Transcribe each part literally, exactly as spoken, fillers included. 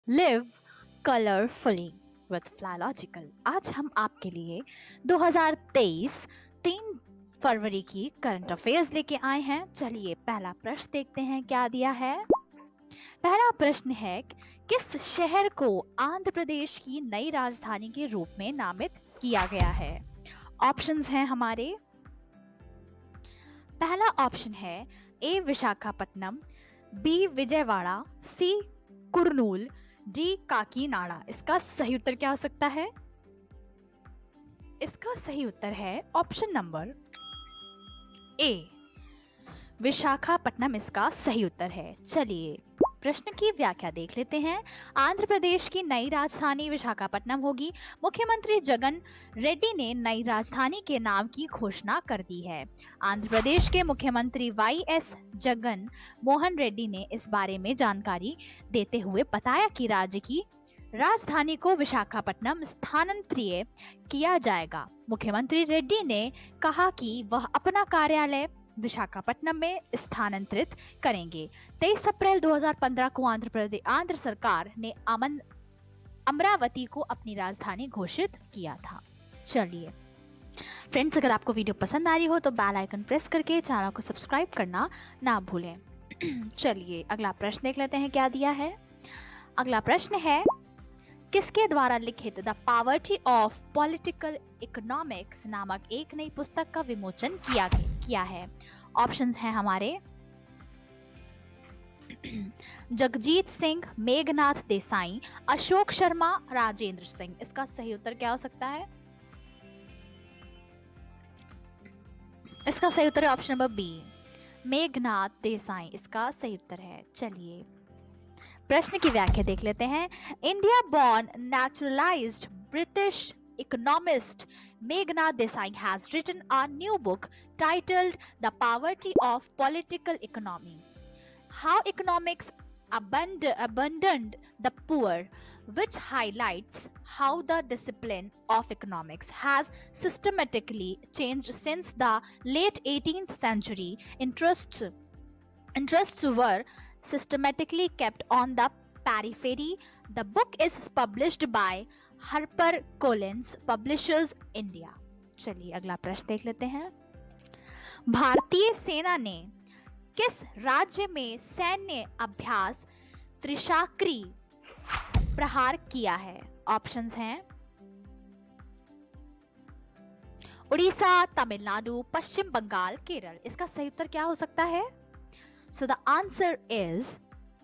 Live colourfully with फ्लालॉजिकल। आज हम आपके लिए दो हज़ार तेईस तीन फरवरी की करंट अफेयर्स लेके आए हैं। चलिए पहला प्रश्न देखते हैं क्या दिया है। पहला प्रश्न है, किस शहर को आंध्र प्रदेश की नई राजधानी के रूप में नामित किया गया है। ऑप्शंस हैं हमारे। पहला ऑप्शन है A Visakhapatnam, B Vijayawada, C Kurnool, D Kakinada. इसका सही उत्तर क्या हो सकता है? इसका सही उत्तर है ऑप्शन नंबर ए विशाखापट्टनम। इसका सही उत्तर है। चलिए प्रश्न की व्याख्या देख लेते हैं। आंध्र प्रदेश की नई राजधानी विशाखापट्टनम होगी। मुख्यमंत्री जगन रेड्डी ने नई राजधानी के नाम की घोषणा कर दी है। आंध्र प्रदेश के मुख्यमंत्री वाई एस जगन मोहन रेड्डी ने इस बारे में जानकारी देते हुए बताया कि राज्य की राजधानी को विशाखापट्टनम स्थानांतरित किया जाएगा। मुख्यमंत्री रेड्डी ने कहा कि वह अपना कार्यालय विशाखापट्टनम में स्थानांतरित करेंगे। तेईस अप्रैल दो हज़ार पंद्रह को आंध्र प्रदेश आंध्र सरकार ने अमन अमरावती को अपनी राजधानी घोषित किया था। चलिए फ्रेंड्स, अगर आपको वीडियो पसंद आ रही हो तो बेल आइकन प्रेस करके चैनल को सब्सक्राइब करना ना भूलें। चलिए अगला प्रश्न देख लेते हैं क्या दिया है। अगला प्रश्न है, किसके द्वारा लिखित the poverty of political economics नामक एक नई पुस्तक का विमोचन किया किया है। ऑप्शंस हैं हमारे। जगजीत सिंह, मेघनाथ देसाई, अशोक शर्मा, राजेंद्र सिंह। इसका सही उत्तर क्या हो सकता है? इसका सही उत्तर है option number B, Meghnad Desai. इसका सही उत्तर है। चलिए प्रश्न की व्याख्या देख लेते हैं। India born naturalised British economist Meghnad Desai has written a new book titled The Poverty of Political Economy: How Economics abund- Abandoned the Poor, which highlights how the discipline of economics has systematically changed since the late eighteenth century. Interests interests were systematically kept on the periphery. The book is published by HarperCollins Publishers India. चलिए अगला प्रश्न देख लेते हैं। भारतीय सेना ने किस राज्य में सैन्य अभ्यास त्रिशाक्री प्रहार किया है? ऑप्शंस हैं उड़ीसा, तमिलनाडु, पश्चिम बंगाल, केरल। इसका सही उत्तर क्या हो सकता है? सो द आंसर इज,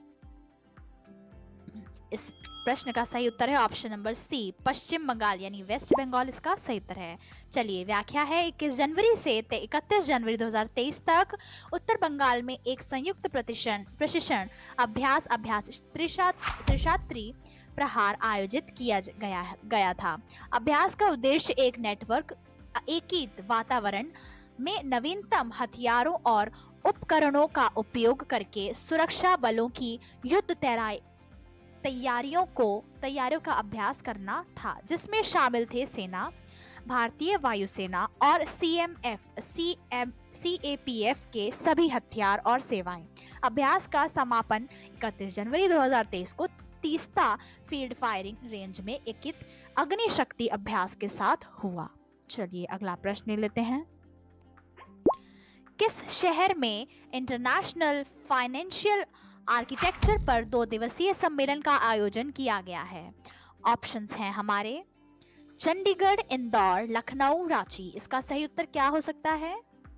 इस प्रश्न का सही उत्तर है option number C, Paschim Bengal यानी वेस्ट बंगाल। इसका सही उत्तर है। चलिए व्याख्या है, इक्कीस जनवरी से इकतीस जनवरी दो हज़ार तेईस तक उत्तर बंगाल में एक संयुक्त प्रशिक्षण प्रशिक्षण अभ्यास अभ्यास त्रिशात्री प्रहार आयोजित किया गया गया था। अभ्यास का उद्देश्य एक नेटवर्क एकीकृत वातावरण में नवीनतम हथियारों और उपकरणों का उपयोग करके सुरक्षा बलों की युद्ध तैयारियों को तैयारियों का अभ्यास करना था, जिसमें शामिल थे सेना, भारतीय वायुसेना और सीएमएफ सीएम सीएपीएफ के सभी हथियार और सेवाएं। अभ्यास का समापन इकतीस जनवरी दो हज़ार तेईस को तीस्ता फील्ड फायरिंग रेंज में एकीकृत अग्निशक्ति अभ्यास के साथ हुआ। चलिए अगला प्रश्न लेते हैं। किस शहर में इंटरनेशनल फाइनेंशियल आर्किटेक्चर पर दो दिवसीय सम्मेलन का आयोजन किया गया है? ऑप्शंस हैं हमारे। चंडीगढ़, इंदौर, लखनऊ, रांची। इसका सही उत्तर क्या हो सकता है?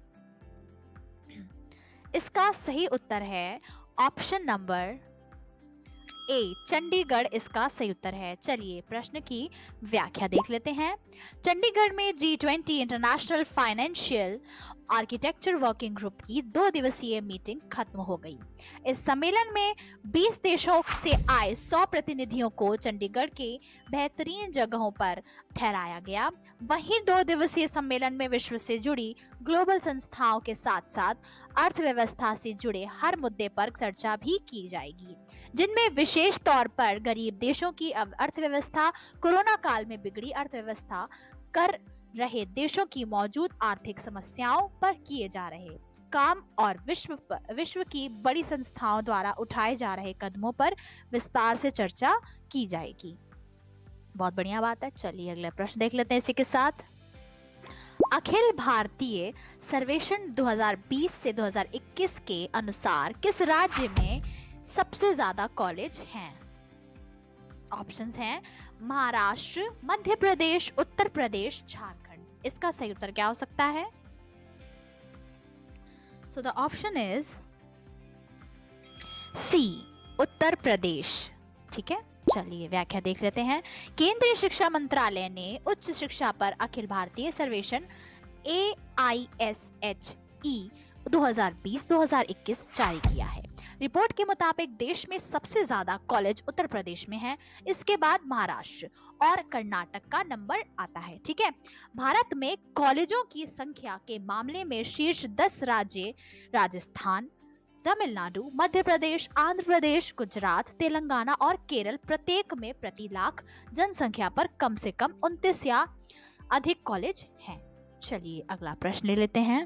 इसका सही उत्तर है ऑप्शन नंबर ए, चंडीगढ़। इसका सही उत्तर है। चलिए प्रश्न की व्याख्या देख लेते हैं। चंडीगढ़ में G twenty international financial architecture working group की दो दिवसीय मीटिंग खत्म हो गई। इस सम्मेलन में बीस देशों से आए सौ प्रतिनिधियों को चंडीगढ़ के बेहतरीन जगहों पर ठहराया गया। वहीं दो दिवसीय सम्मेलन में विश्व से जुड़ी ग्लोबल संस्थाओं के साथ साथ अर्थव्यवस्था से जुड़े हर मुद्दे पर चर्चा भी की जाएगी, जिनमें विशेष तौर पर गरीब देशों की अर्थव्यवस्था, कोरोना काल में बिगड़ी अर्थव्यवस्था, कर रहे देशों की मौजूद आर्थिक समस्याओं पर किए जा रहे काम और विश्व पर, विश्व की बड़ी संस्थाओं द्वारा उठाए जा रहे कदमों पर विस्तार से चर्चा की जाएगी। बहुत बढ़िया बात है। चलिए अगला प्रश्न देख लेते हैं इसी के साथ। अखिल भारतीय सर्वेक्षण दो हज़ार बीस से दो हज़ार इक्कीस के अनुसार किस राज्य में सबसे ज्यादा कॉलेज हैं? ऑप्शंस हैं महाराष्ट्र, मध्य प्रदेश, उत्तर प्रदेश, झारखंड। इसका सही उत्तर क्या हो सकता है? So the option is C, Uttar Pradesh. ठीक है, चलिए व्याख्या देख लेते हैं। केंद्रीय शिक्षा मंत्रालय ने उच्च शिक्षा पर अखिल भारतीय सर्वेक्षण ए आई एस एच ई दो हज़ार बीस दो हज़ार इक्कीस जारी किया है। रिपोर्ट के मुताबिक देश में सबसे ज्यादा कॉलेज उत्तर प्रदेश में है, इसके बाद महाराष्ट्र और कर्नाटक का नंबर आता है। ठीक है, भारत में कॉलेजों की संख्या के मामले में शीर्ष दस राज्य राजस्थान, तमिलनाडु, मध्य प्रदेश, आंध्र प्रदेश, गुजरात, तेलंगाना और केरल प्रत्येक में प्रति लाख जनसंख्या पर कम से कम उनतीस या अधिक कॉलेज हैं। चलिए अगला प्रश्न ले लेते हैं।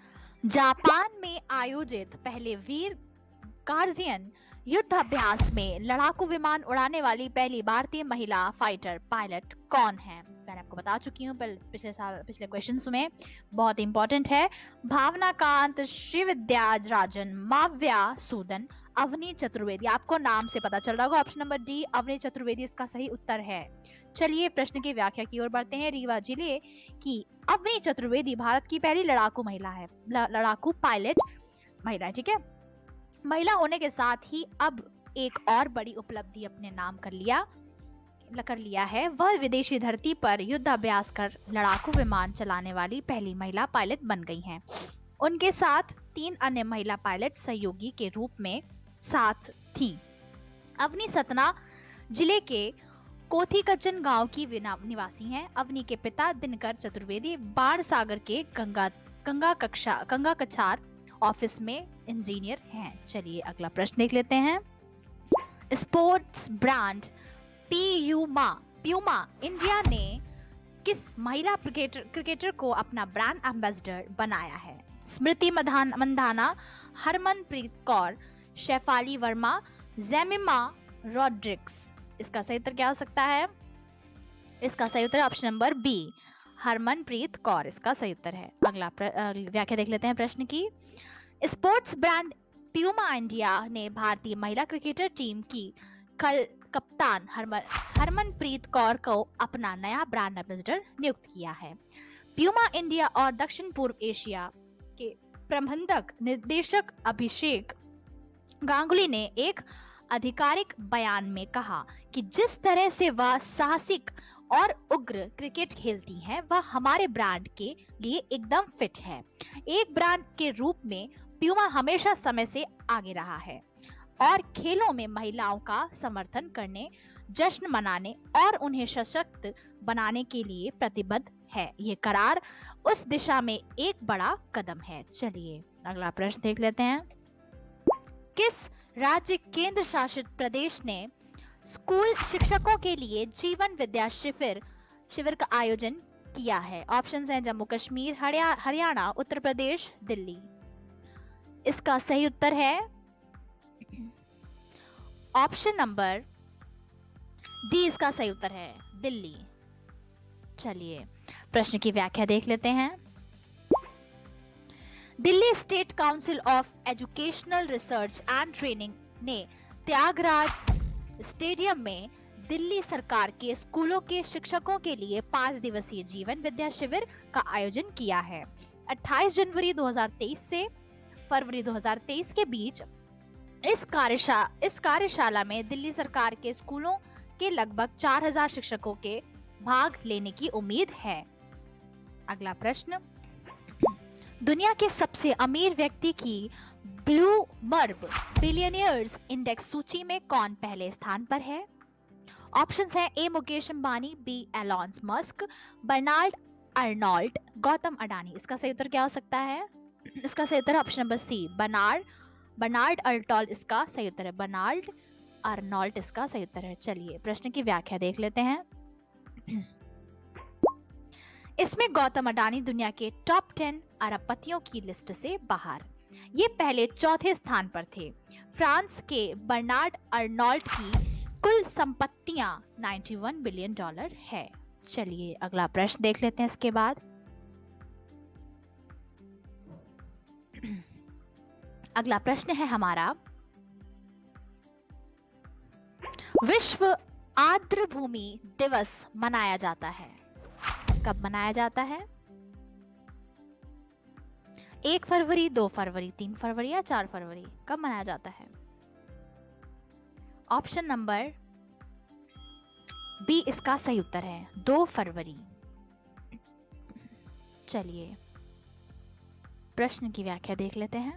जापान में आयोजित पहले वीर गार्जियन युद्ध अभ्यास में लड़ाकू विमान उड़ाने वाली पहली भारतीय महिला फाइटर पायलट कौन है? मैंने आपको बता चुकी हूँ पिछले साल पिछले क्वेश्चंस में, बहुत इंपॉर्टेंट है। भावना कांत, श्रीविद्या राजन, माव्या सूदन, अवनी चतुर्वेदी। आपको नाम से पता चल रहा होगा, option number D Avani Chaturvedi इसका सही उत्तर है। चलिए प्रश्न की व्याख्या की ओर बढ़ते हैं। रीवा जिले की अवनी चतुर्वेदी भारत की पहली लड़ाकू महिला है, लड़ाकू पायलट महिला। ठीक है, महिला होने के साथ ही अब एक और बड़ी उपलब्धि अपने नाम कर लिया कर लिया है। वह विदेशी धरती पर युद्ध अभ्यास कर लड़ाकू विमान चलाने वाली पहली महिला पायलट बन गई हैं। उनके साथ तीन अन्य महिला पायलट सहयोगी के रूप में साथ थीं। अवनी सतना जिले के कोथीकचन गांव की निवासी हैं। अवनी के पिता दिनकर चतुर्वेदी बाण सागर के गंगा गंगा कक्षा गंगा कछार ऑफिस में इंजीनियर हैं। चलिए अगला प्रश्न देख लेते हैं। Sports brand Puma Puma India ने किस महिला क्रिकेटर क्रिकेटर को अपना ब्रांड एम्बेसडर बनाया है? स्मृति मंधाना, हरमनप्रीत कौर, शेफाली वर्मा, जेमिमा रॉड्रिक्स। इसका सही उत्तर क्या हो सकता है? इसका सही उत्तर option number B, Harmanpreet Kaur इसका सही उत्तर है। अगला व्याख्या देख लेते हैं प्रश्न की। स्पोर्ट्स ब्रांड प्यूमा इंडिया ने भारतीय महिला क्रिकेटर टीम की कल कप्तान हरमन हरमनप्रीत कौर को अपना नया ब्रांड एम्बेसडर नियुक्त किया है। प्यूमा इंडिया और दक्षिण पूर्व एशिया के प्रबंधक निर्देशक अभिषेक गांगुली ने एक आधिकारिक बयान में कहा कि जिस तरह से वह साहसिक और उग्र क्रिकेट खेलती हैं, वह हमारे ब्रांड के लिए एकदम फिट है। एक ब्रांड के रूप में प्यूमा हमेशा समय से आगे रहा है और खेलों में महिलाओं का समर्थन करने, जश्न मनाने और उन्हें सशक्त बनाने के लिए प्रतिबद्ध है। ये करार उस दिशा में एक बड़ा कदम है। चलिए अगला प्रश्न देख लेते हैं। किस राज्य केंद्र शासित प्रदेश ने स्कूल शिक्षकों के लिए जीवन विद्या शिविर शिविर का आयोजन किया है? ऑप्शंस हैं जम्मू कश्मीर, हरियाणा, उत्तर प्रदेश, दिल्ली। इसका सही उत्तर है ऑप्शन नंबर डी, इसका सही उत्तर है दिल्ली। चलिए प्रश्न की व्याख्या देख लेते हैं। Delhi state council of educational research and training ने त्यागराज स्टेडियम में दिल्ली सरकार के स्कूलों के शिक्षकों के लिए पांच दिवसीय जीवन विद्या शिविर का आयोजन किया है। अट्ठाईस जनवरी दो हज़ार तेईस से फरवरी दो हज़ार तेईस के बीच इस कार्यशाला इस कार्यशाला में दिल्ली सरकार के स्कूलों के लगभग चार हज़ार शिक्षकों के भाग लेने की उम्मीद है। अगला प्रश्न, दुनिया के सबसे अमीर व्यक्ति की ब्लूमबर्ग बिलियनियर्स इंडेक्स सूची में कौन पहले स्थान पर है? ऑप्शंस हैं A Mukesh Ambani, B Elon Musk, Bernard Arnault, Gautam Adani. इसका सही उत्तर क्या हो सकता है? इसका सही उत्तर option number C, Bernard Bernard Arnault इसका सही उत्तर है। बर्नार्ड अर्नोल्ट इसका सही उत्तर है। चलिए प्रश्न की व्याख्या देख लेते हैं। इसमें गौतम अडानी दुनिया के टॉप टेन अरबपतियों की लिस्ट से बाहर। ये पहले चौथे स्थान पर थे। फ्रांस के बर्नार्ड अर्नॉल्ट की कुल संपत्तियां इक्यानवे बिलियन डॉलर है। चलिए अगला प्रश्न देख लेते हैं इसके बाद। अगला प्रश्न है हमारा, विश्व आर्द्र भूमि दिवस मनाया जाता है, कब मनाया जाता है? एक फरवरी, दो फरवरी, तीन फरवरी या चार फरवरी, कब मनाया जाता है? ऑप्शन नंबर बी इसका सही उत्तर है, दो फरवरी। चलिए प्रश्न की व्याख्या देख लेते हैं।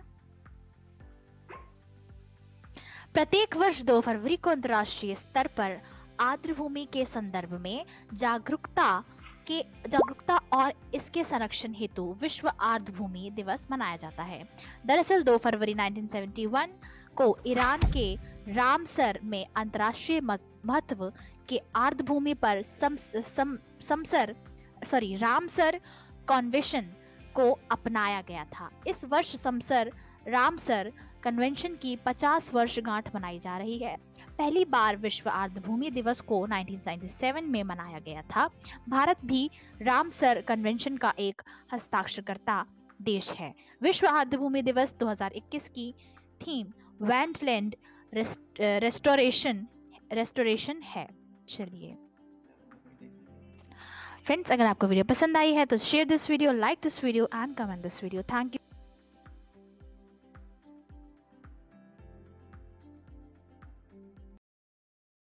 प्रत्येक वर्ष दो फरवरी को अंतर्राष्ट्रीय स्तर पर आर्द्र भूमि के संदर्भ में जागरूकता के जागरूकता और इसके संरक्षण हेतु विश्व आर्द्र भूमि दिवस मनाया जाता है। दरअसल दो फरवरी उन्नीस सौ इकहत्तर को ईरान के रामसर में अंतर्राष्ट्रीय महत्व के आर्द्र भूमि पर सम, सम, समसर सॉरी रामसर कन्वेंशन को अपनाया गया था। इस वर्ष समसर रामसर कन्वेंशन की पचास वर्षगांठ मनाई जा रही है। पहली बार विश्व आर्द्र भूमि दिवस को उन्नीस सौ सत्तानवे में मनाया गया था। भारत भी रामसर कन्वेंशन का एक हस्ताक्षरकर्ता देश है। विश्व आर्द्र भूमि दिवस दो हज़ार इक्कीस की थीम वेटलैंड रेस्टोरेशन रेस्टोरेशन है। चलिए फ्रेंड्स, अगर आपको वीडियो पसंद आई है तो share this video, like this video and comment this video. Thank you.